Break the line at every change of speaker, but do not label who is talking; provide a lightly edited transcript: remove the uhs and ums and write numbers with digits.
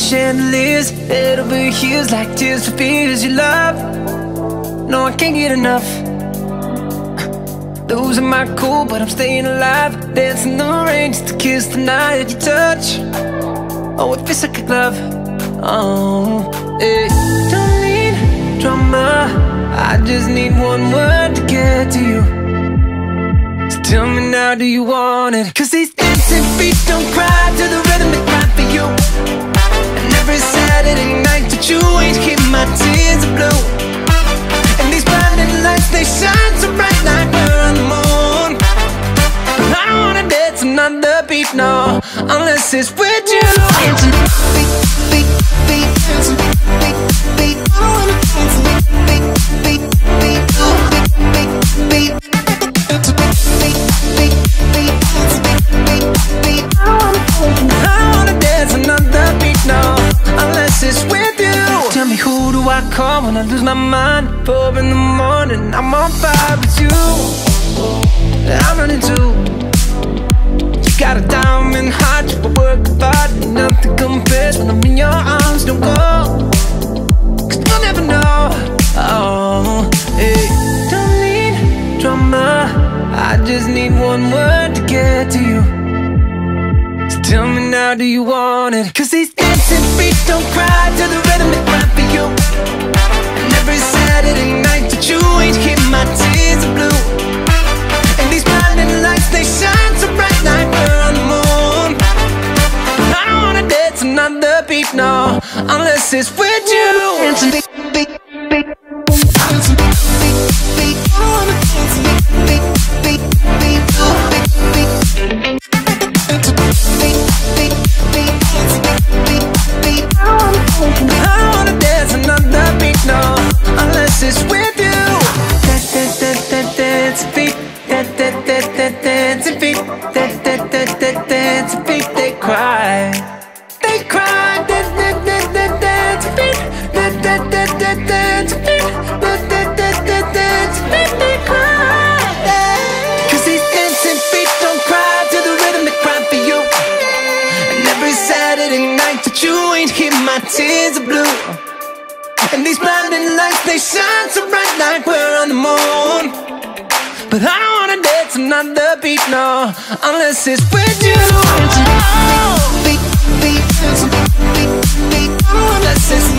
chandeliers, head over heels like tears for fears you love. No, I can't get enough. Losing my cool, but I'm staying alive. Dancing in the rain just to kiss the night you touch. Oh, it feels like a glove. Oh, hey. Don't need drama, I just need one word to get to you. So tell me now, do you want it? 'Cause these dancing feet don't cry to the rhythm they cry for you. And every Saturday night that you ain't keep my tears are blue. And these blinding lights, they shine so bright like we're on the moon. But I don't wanna dance another beat, no, unless it's with you. Dancing beat, beat, beat, dancing beat, beat, beat. I don't wanna dance beat, beat, beat, beat, beat, beat, beat. I don't wanna dance another beat, no, unless it's with you. Tell me, who do I call when I lose my mind? 4 in the morning, I'm on fire with you. I'm running too. You got a diamond heart, you work hard, nothing compares when I'm in your arms. Don't go, 'cause you'll never know. Oh, hey. Don't need drama, I just need one word to get to you. So tell me now, do you want it? 'Cause these dancing feet don't cry to the rhythm they cry for you. And every Saturday night that you ain't keep my tears are blue. And these blinding lights, they shine so bright like we're on the moon. But I don't wanna dance another beat, no, unless it's with you. Dancing beat, beat, beat. Dancing beat, beat, beat. I don't wanna dance beat, beat, beat, beat, beat, beat. I don't wanna dance another beat, no, unless it's with you. Dance feet, dance feet, dance feet. They cry, they cry. Dance feet, dance feet, dance feet. They cry. 'Cause these dancing feet don't cry to the rhythm they cry for you. And every Saturday night that you ain't keep my tears are blue. And these blinding lights, they shine so bright like we're on the moon. But I don't wanna dance another beat, no, unless it's with you. Beat, beat, beat, beat, beat. Unless it's